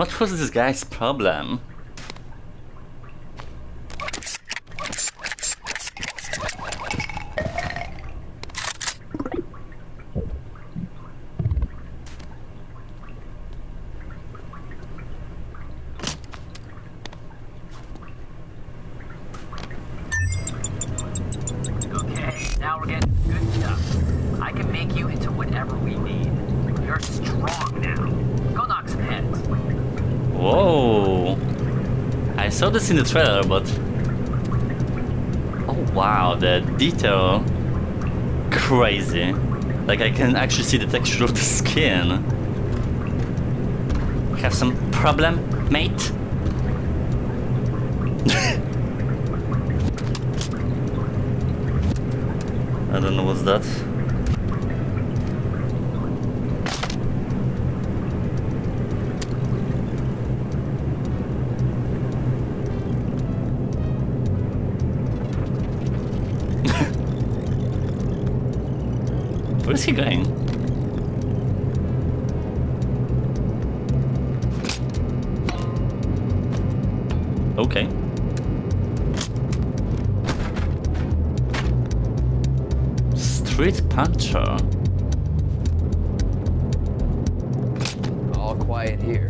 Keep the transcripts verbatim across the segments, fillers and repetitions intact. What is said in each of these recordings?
What was this guy's problem? I saw this in the trailer, but oh wow, the detail, crazy. Like I can actually see the texture of the skin. Have some problem, mate? I don't know what's that. Where's he going? Okay. Street puncher. All quiet here.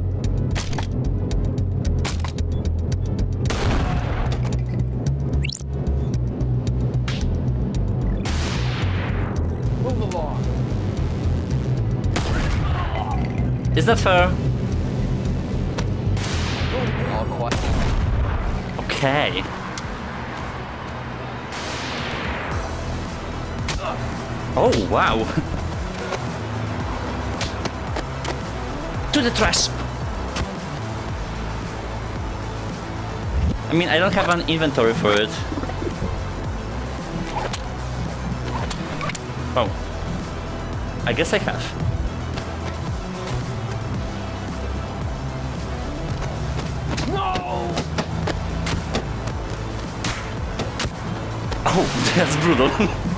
Is that fair? All quiet. Okay. Oh wow. To the trash. I mean, I don't have an inventory for it. Oh. I guess I have. Oh, that's brutal.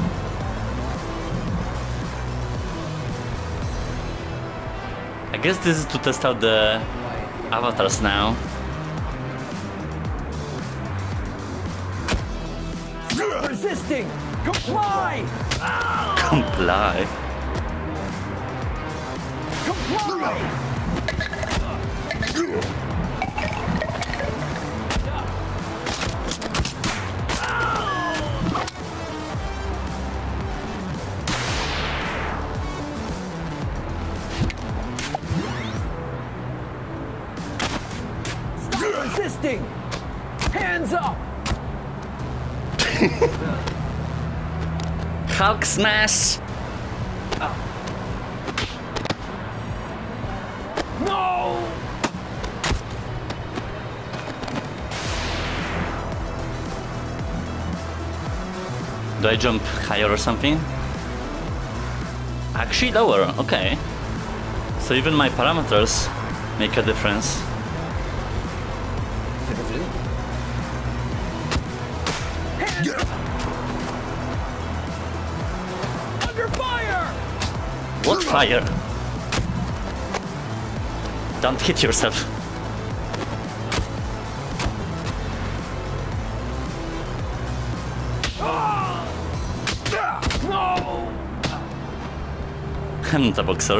I guess this is to test out the avatars now. Resisting! Comply! Comply? Comply! Resisting! Hands up! Hulk smash! No! Do I jump higher or something? Actually lower, okay. So even my parameters make a difference. Under fire! What fire? Don't hit yourself. No! I'm not a boxer.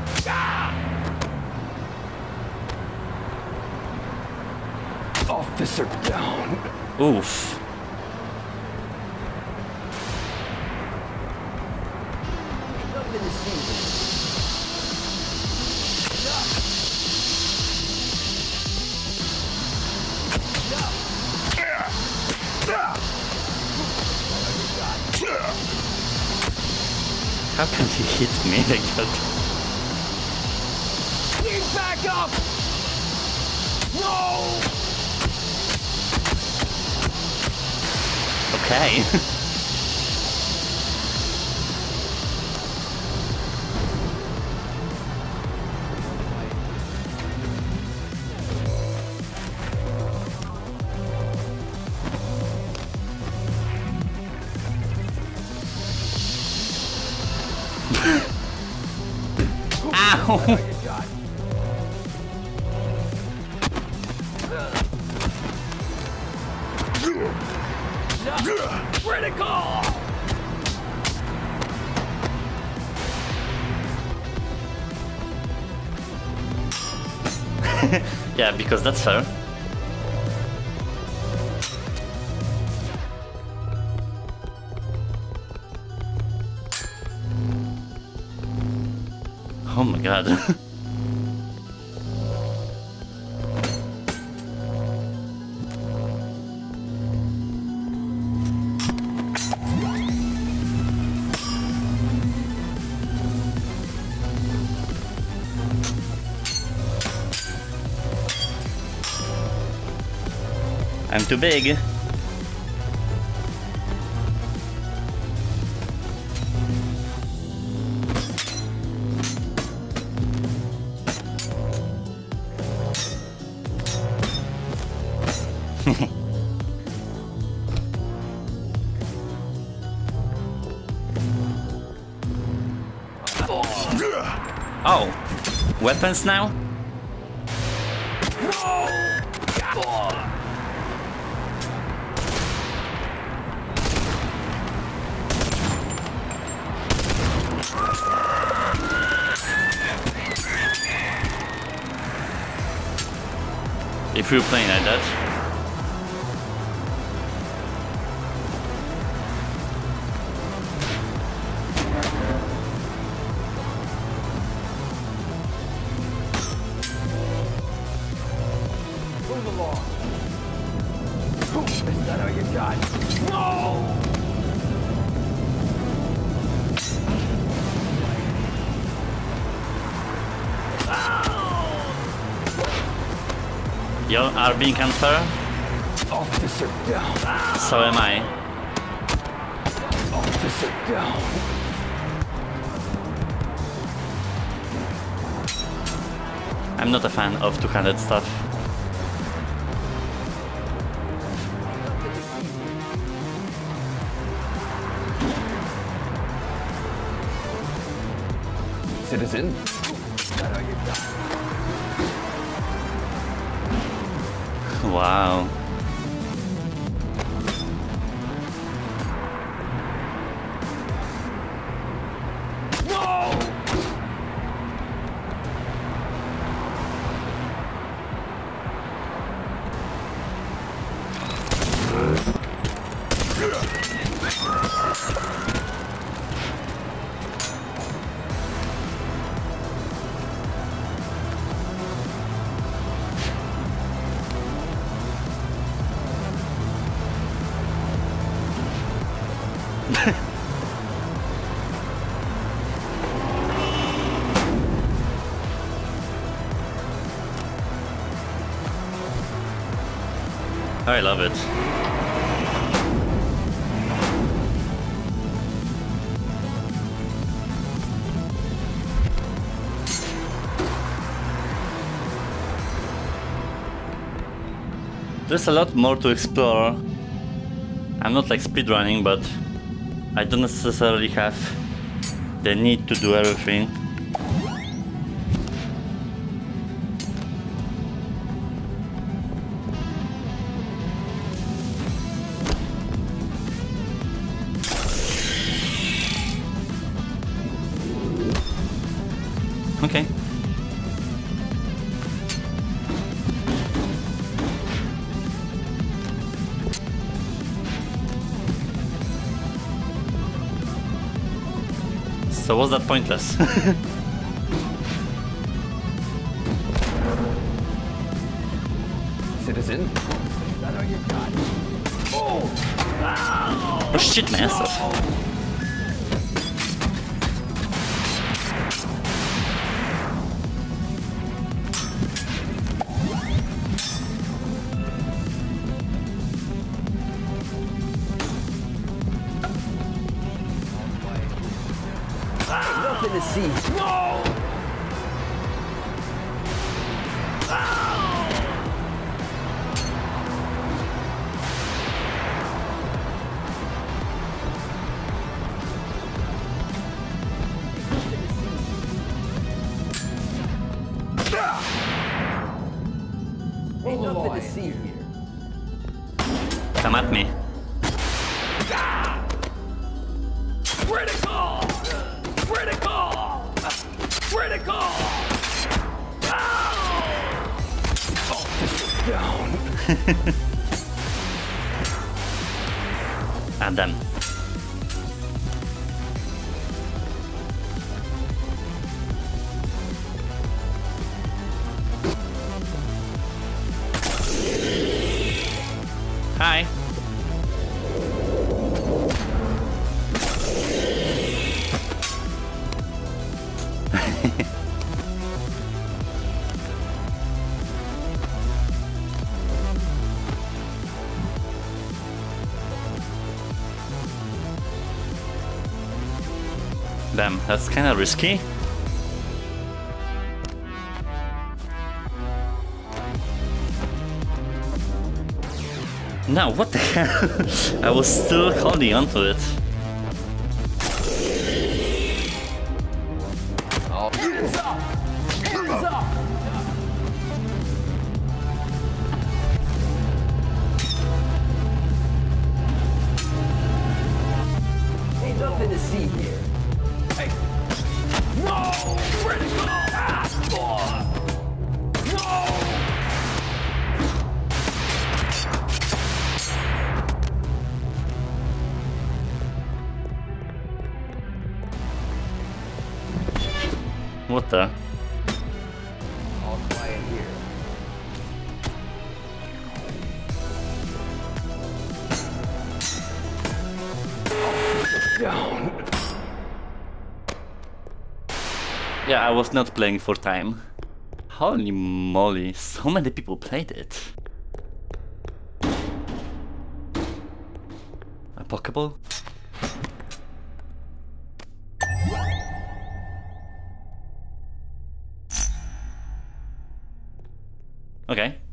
Officer down. Oof. Nothing to see. How can he hit me like that? Need back up! No! Okay. Ow! Yeah, because that's fair. Oh my god. I'm too big. Oh, weapons now? If you're playing like that. Move along. Is that all you got? No! You are being unfair? Officer down. So am I. Officer down. I'm not a fan of two-handed stuff. Citizen. Is that all you got? Wow. I love it. There's a lot more to explore. I'm not like speedrunning, but I don't necessarily have the need to do everything. Okay. So was that pointless? Citizen. Is that all you got? Oh! Oh shit, man. Nothing to see. No! Ain't nothing to see here. Come at me. Critical! Critical! Critical! Ow! down. And then. Hi. Damn, that's kinda risky. No, what the hell? I was still holding onto it. Oh, hands up! Hands up! Ain't nothing to see here. Hey. No! Critical! Ah! Oh. No! What the? All quiet here. Oh, down. Yeah, I was not playing for time. Holy moly, so many people played it. A Pokeball? Okay.